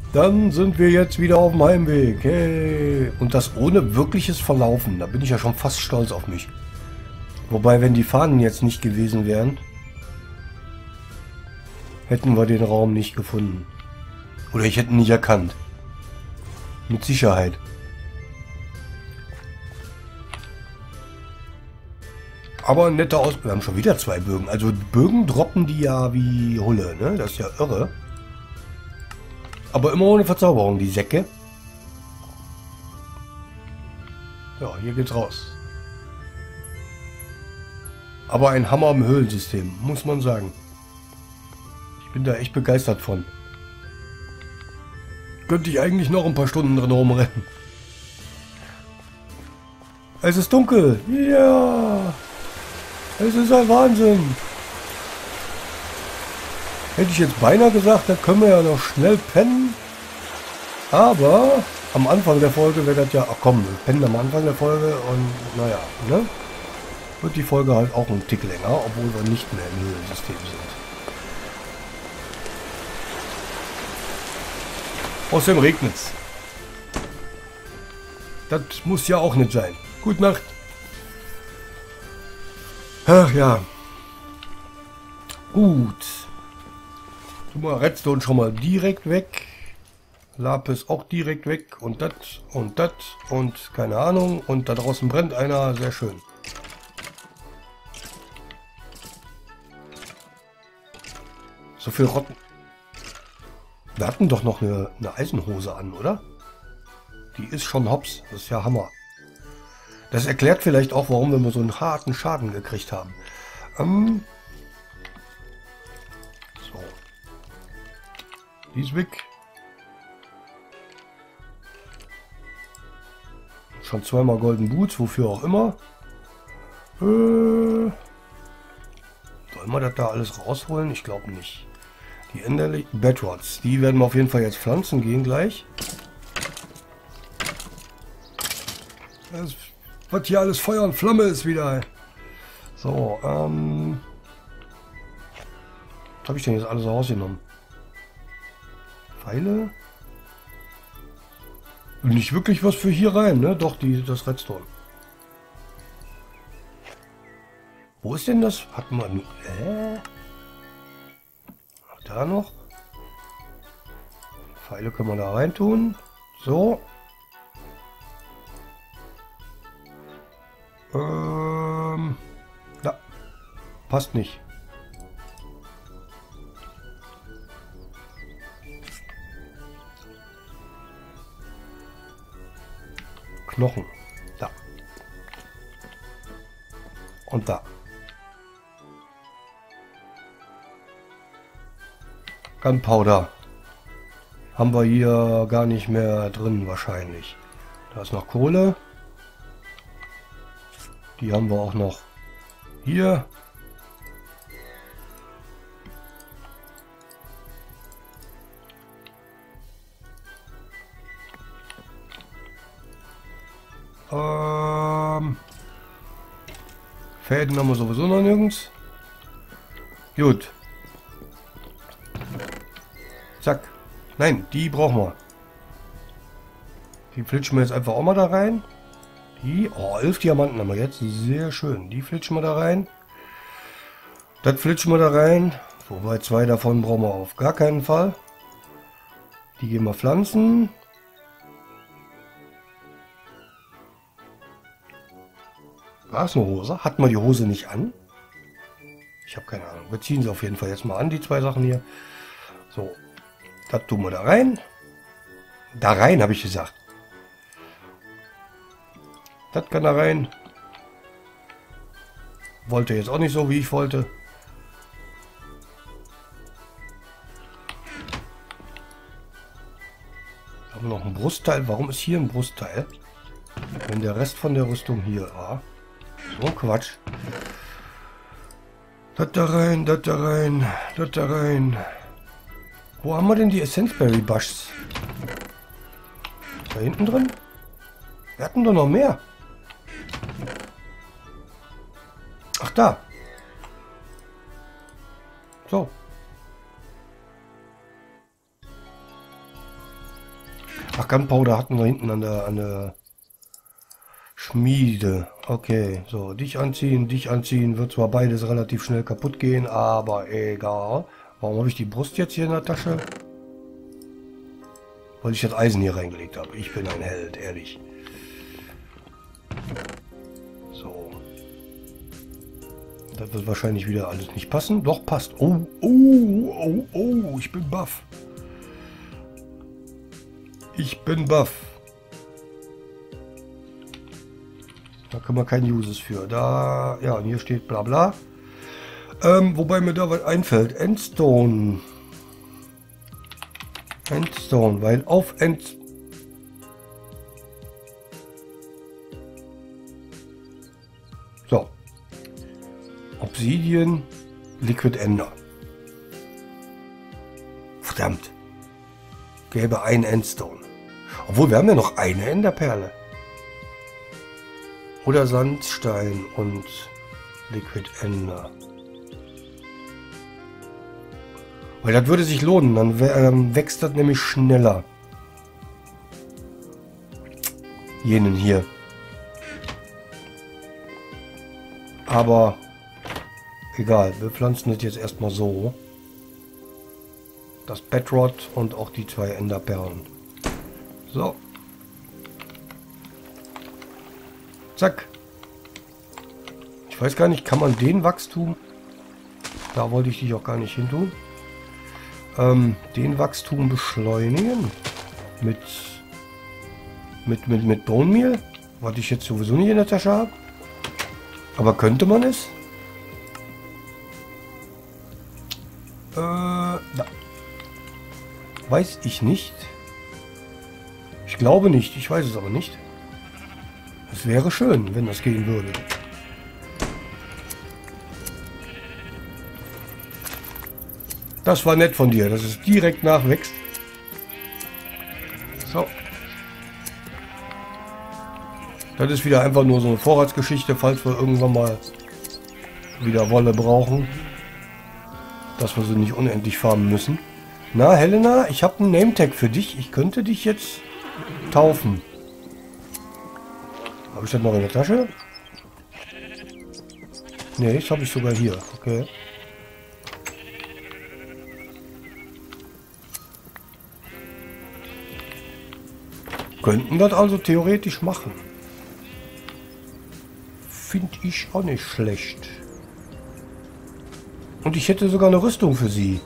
Dann sind wir jetzt wieder auf dem Heimweg. Hey. Und das ohne wirkliches Verlaufen. Da bin ich ja schon fast stolz auf mich. Wobei, wenn die Fahnen jetzt nicht gewesen wären, hätten wir den Raum nicht gefunden. Oder ich hätte ihn nicht erkannt. Mit Sicherheit. Aber ein netter Aus... Wir haben schon wieder 2 Bögen. Also Bögen droppen die ja wie Hulle, ne? Das ist ja irre. Aber immer ohne Verzauberung, die Säcke. Ja, hier geht's raus. Aber ein Hammer im Höhlensystem, muss man sagen. Ich bin da echt begeistert von. Könnte ich eigentlich noch ein paar Stunden drin rumrennen. Es ist dunkel. Ja. Es ist ein Wahnsinn. Hätte ich jetzt beinahe gesagt, da können wir ja noch schnell pennen. Aber am Anfang der Folge wird das ja... Ach komm, wir pennen am Anfang der Folge und naja, ne? Wird die Folge halt auch ein Tick länger, obwohl wir nicht mehr im Höhlensystem sind. Außerdem regnet es. Das muss ja auch nicht sein. Gute Nacht. Ach ja. Gut. Tu mal Redstone schon mal direkt weg. Lapis auch direkt weg. Und das und keine Ahnung. Und da draußen brennt einer. Sehr schön. So viel Rotten. Wir hatten doch noch eine Eisenhose an, oder? Die ist schon hops. Das ist ja Hammer. Das erklärt vielleicht auch, warum wir so einen harten Schaden gekriegt haben. So. Die ist weg. Schon zweimal Golden Boots, wofür auch immer. Sollen wir das da alles rausholen? Ich glaube nicht. Die änderlichen Bedrods, die werden wir auf jeden Fall jetzt pflanzen gehen gleich. Das, was hier alles Feuer und Flamme ist wieder. So, was habe ich denn jetzt alles rausgenommen? Pfeile? Nicht wirklich was für hier rein, ne? Doch, das Redstone. Wo ist denn das? Hat man... Da noch. Pfeile können wir da rein tun. So. Ja. Passt nicht. Knochen. Da. Und da. Gunpowder. Haben wir hier gar nicht mehr drin wahrscheinlich. Da ist noch Kohle. Die haben wir auch noch hier. Fäden haben wir sowieso noch nirgends. Gut. Zack. Nein, die brauchen wir. Die flitschen wir jetzt einfach auch mal da rein. Die, 11 Diamanten haben wir jetzt. Sehr schön. Die flitschen wir da rein. Das flitschen wir da rein. Wobei 2 davon brauchen wir auf gar keinen Fall. Die gehen wir pflanzen. War es eine Hose? Hatten wir die Hose nicht an? Ich habe keine Ahnung. Wir ziehen sie auf jeden Fall jetzt mal an, die 2 Sachen hier. So. Das tun wir da rein. Da rein, habe ich gesagt. Das kann da rein. Wollte jetzt auch nicht so, wie ich wollte. Haben wir noch ein Brustteil. Warum ist hier ein Brustteil? Wenn der Rest von der Rüstung hier war. So ein Quatsch. Das da rein, das da rein, das da rein. Wo haben wir denn die Essence-Berry Bushs? Ist da hinten drin? Wir hatten doch noch mehr. Ach, da. So. Ach, Gunpowder hatten wir hinten an der Schmiede. Okay, so, dich anziehen. Wird zwar beides relativ schnell kaputt gehen, aber egal. Warum habe ich die Brust jetzt hier in der Tasche? Weil ich das Eisen hier reingelegt habe. Ich bin ein Held, ehrlich. So. Das wird wahrscheinlich wieder alles nicht passen. Doch, passt. Oh, ich bin baff. Ich bin baff. Da können wir keinen Uses für. Da, ja, und hier steht bla bla. Wobei mir da was einfällt. Endstone. Endstone, weil auf So. Obsidian, Liquid Ender. Verdammt. Gäbe ein Endstone. Obwohl, wir haben ja noch eine Enderperle. Oder Sandstein und Liquid Ender. Weil das würde sich lohnen, dann wächst das nämlich schneller. Jenen hier. Aber egal, wir pflanzen das jetzt erstmal so. Das Bedrot und auch die 2 Enderperlen. So. Zack. Ich weiß gar nicht, kann man den Wachstum... Da wollte ich dich auch gar nicht hin tun. Den Wachstum beschleunigen mit Bone Meal, was ich jetzt sowieso nicht in der Tasche habe. Aber könnte man es? Na. Weiß ich nicht. Ich glaube nicht, ich weiß es aber nicht. Es wäre schön, wenn das gehen würde. Das war nett von dir, dass es direkt nachwächst. So. Das ist wieder einfach nur so eine Vorratsgeschichte, falls wir irgendwann mal wieder Wolle brauchen. Dass wir sie nicht unendlich farmen müssen. Na, Helena, ich habe einen Nametag für dich. Ich könnte dich jetzt taufen. Habe ich das noch in der Tasche? Ne, das habe ich sogar hier. Okay. Könnten das also theoretisch machen. Finde ich auch nicht schlecht. Und ich hätte sogar eine Rüstung für sie.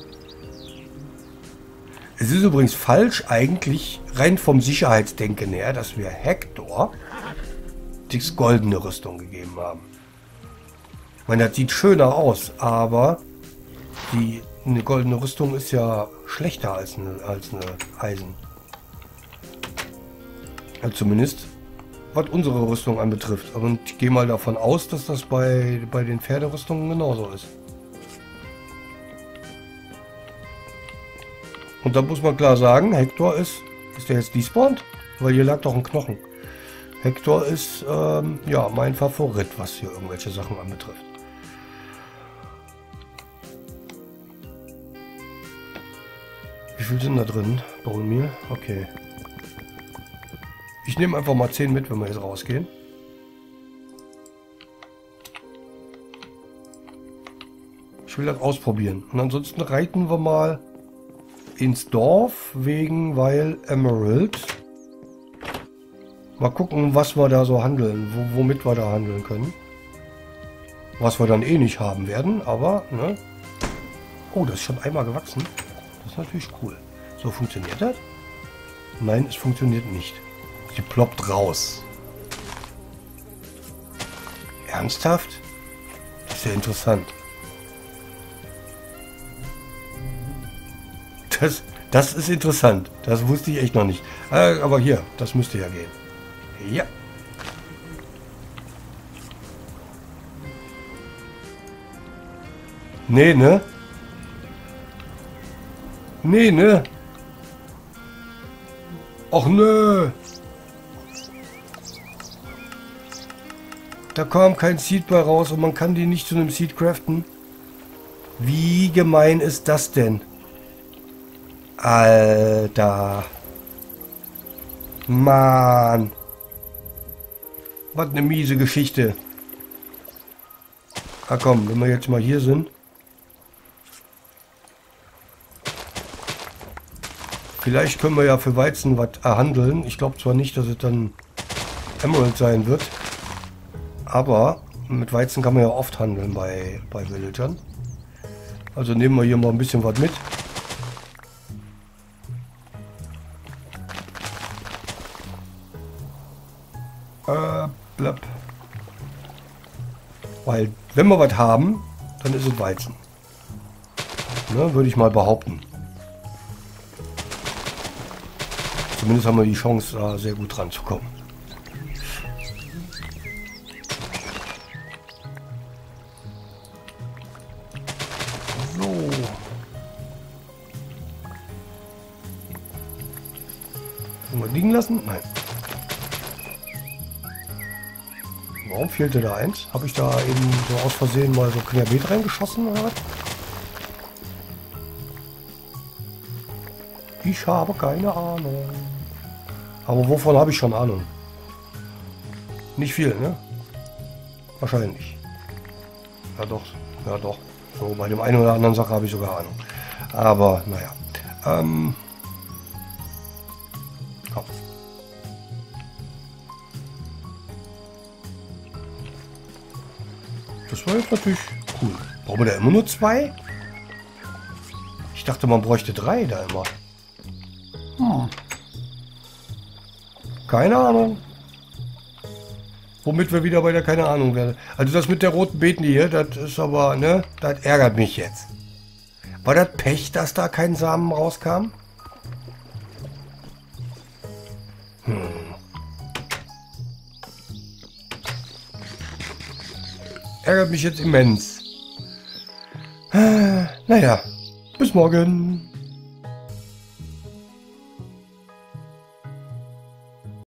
Es ist übrigens falsch eigentlich, rein vom Sicherheitsdenken her, dass wir Hector die goldene Rüstung gegeben haben. Ich meine, das sieht schöner aus, aber eine goldene Rüstung ist ja schlechter als eine Eisen. Ja, zumindest was unsere Rüstung anbetrifft. Und ich gehe mal davon aus, dass das bei den Pferderüstungen genauso ist. Und da muss man klar sagen, Hector ist der jetzt despawned? Weil hier lag doch ein Knochen. Hector ist, ja, mein Favorit, was hier irgendwelche Sachen anbetrifft. Wie viel sind da drin? Bone Meal? Okay. Ich nehme einfach mal 10 mit, wenn wir jetzt rausgehen. Ich will das ausprobieren. Und ansonsten reiten wir mal ins Dorf, weil Emerald. Mal gucken, was wir da so handeln, womit wir da handeln können. Was wir dann eh nicht haben werden, aber, ne? Oh, das ist schon einmal gewachsen. Das ist natürlich cool. So, funktioniert das? Nein, es funktioniert nicht. Sie ploppt raus. Ernsthaft? Das ist ja interessant. Das ist interessant. Das wusste ich echt noch nicht. Aber hier, das müsste ja gehen. Ja. Nee, ne? Nee, ne? Och, nö. Da kam kein Seed bei raus und man kann die nicht zu einem Seed craften. Wie gemein ist das denn? Alter. Mann. Was eine miese Geschichte. Ah komm, wenn wir jetzt mal hier sind. Vielleicht können wir ja für Weizen was erhandeln. Ich glaube zwar nicht, dass es dann Emerald sein wird. Aber mit Weizen kann man ja oft handeln bei Villagern. Also nehmen wir hier mal ein bisschen was mit. Blapp. Weil, wenn wir was haben, dann ist es Weizen. Ne, würde ich mal behaupten. Zumindest haben wir die Chance, da sehr gut dran zu kommen. So. Wollen wir liegen lassen? Nein. Warum fehlte da eins? Habe ich da eben so aus Versehen mal so querbeet reingeschossen oder was? Ich habe keine Ahnung. Aber wovon habe ich schon Ahnung? Nicht viel, ne? Wahrscheinlich. Ja doch, ja doch. So bei dem einen oder anderen Sache habe ich sogar Ahnung. Aber naja. Komm. Das war jetzt natürlich cool. Brauchen wir da immer nur 2? Ich dachte, man bräuchte 3 da immer. Keine Ahnung. Womit wir wieder bei der keine Ahnung werden. Also das mit der roten Beeten hier, das ist aber, ne, das ärgert mich jetzt. War das Pech, dass da kein Samen rauskam? Ärgert mich jetzt immens. Naja, bis morgen.